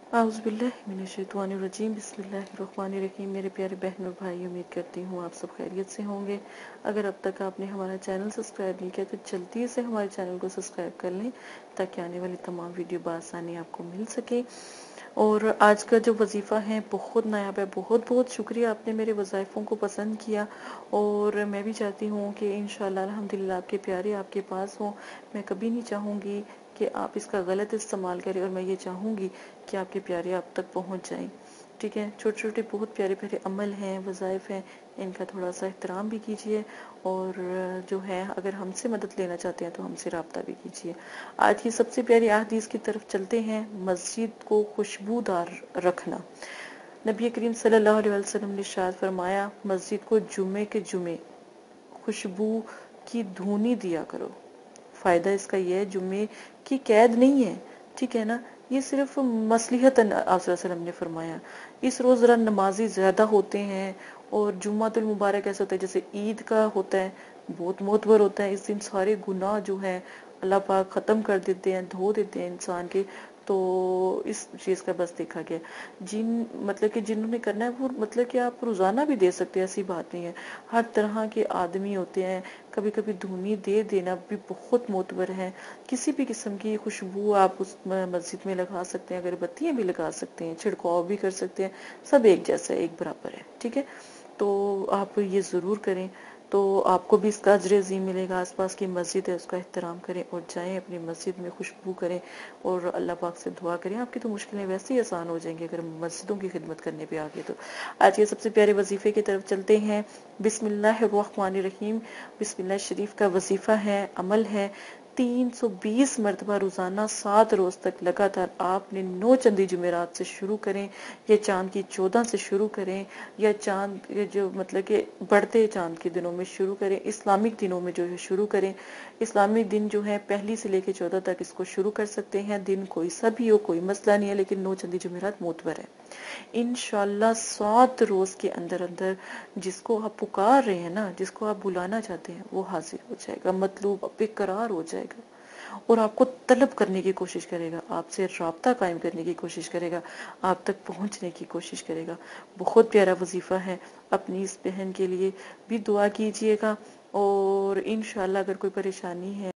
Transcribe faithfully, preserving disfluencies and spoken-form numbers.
आउज़ुबिल्लाहिमिनश्शैतानिर्रजीम बिस्मिल्लाहिर्रहमानिर्रहीम। मेरे प्यारे बहन और भाई, उम्मीद करती हूँ आप सब खैरियत से होंगे। अगर अब तक आपने हमारा चैनल सब्सक्राइब नहीं किया तो जल्दी से हमारे चैनल को सब्सक्राइब कर लें ताकि आने वाली तमाम वीडियो बआसानी आपको मिल सके। और आज का जो वजीफ़ा है बहुत नायाब है। बहुत बहुत शुक्रिया, आपने मेरे वज़ाइफ़ों को पसंद किया और मैं भी चाहती हूँ कि इंशाअल्लाह अल्हम्दुलिल्लाह आपके प्यारे आपके पास हों। मैं कभी नहीं चाहूँगी कि आप इसका गलत इस्तेमाल करें और मैं ये चाहूँगी कि आपके प्यारे आप तक पहुँच जाएं। ठीक है, छोटे छोटे बहुत प्यारे प्यारे अमल हैं, वज़ाइफ़ हैं, इनका थोड़ा सा एहतराम भी कीजिए और जो है अगर हमसे मदद लेना चाहते हैं तो हमसे रब्ता भी कीजिए। आज की सबसे प्यारी अहदीस की तरफ चलते हैं। मस्जिद को खुशबूदार रखना। नबी करीम सल्लल्लाहु अलैहि वसल्लम ने इरशाद फरमाया, मस्जिद को जुमे के जुमे खुशबू की धुनी दिया करो। फ़ायदा इसका यह है, जुमे की कैद नहीं है, ठीक है ना, ये सिर्फ मसलिहतन आप सल्लल्लाहु अलैहि वसल्लम ने फरमाया। इस रोज़ ज़रा नमाजी ज़्यादा होते हैं और जुम्मातुल मुबारक ऐसा होता है जैसे ईद का होता है, बहुत मोतबर होता है। इस दिन सारे गुनाह जो है अल्लाह पाक ख़त्म कर देते हैं, धो देते हैं इंसान के। तो इस चीज़ का बस देखा गया। जिन मतलब कि जिन्होंने करना है वो मतलब कि आप रोज़ाना भी दे सकते हैं, ऐसी बात नहीं है। हर तरह के आदमी होते हैं, कभी कभी धुनी दे देना भी बहुत मोतबर है। किसी भी किस्म की खुशबू आप उस मस्जिद में लगा सकते हैं, अगरबत्तियाँ भी लगा सकते हैं, छिड़काव भी कर सकते हैं, सब एक जैसा है, एक बराबर है। ठीक है, तो आप ये ज़रूर करें तो आपको भी इसका अजर अज़ीम मिलेगा। आसपास की मस्जिद है उसका एहतराम करें और जाएं अपनी मस्जिद में खुशबू करें और अल्लाह पाक से दुआ करें। आपकी तो मुश्किलें वैसे ही आसान हो जाएंगी अगर मस्जिदों की खिदमत करने पे आ गए तो। आज के सबसे प्यारे वजीफे की तरफ चलते हैं। बिस्मिल्लाहिर्रहमानिर्रहीम। बिस्मिल्लाह शरीफ का वजीफा है, अमल है। तीन सौ बीस मरतबा रोजाना सात रोज तक लगातार आपने नौ चंदी जुमेरात से शुरू करें या चांद की चौदह से शुरू करें या चांद जो मतलब कि बढ़ते चांद के दिनों में शुरू करें, इस्लामिक दिनों में जो है शुरू करें। इस्लामिक दिन जो है पहली से लेकर चौदह तक इसको शुरू कर सकते हैं। दिन कोई सा भी हो, कोई मसला नहीं है, लेकिन नौ चंदी जुमेरात मोतबर है। इंशाल्लाह सात रोज के अंदर अंदर जिसको आप पुकार रहे हैं ना, जिसको आप बुलाना चाहते हैं, वो हाजिर हो जाएगा, मतलूब बेकरार हो जाएगा और आपको तलब करने की कोशिश करेगा, आपसे राब्ता कायम करने की कोशिश करेगा, आप तक पहुंचने की कोशिश करेगा। बहुत प्यारा वजीफा है। अपनी इस बहन के लिए भी दुआ कीजिएगा और इंशाल्लाह अगर कोई परेशानी है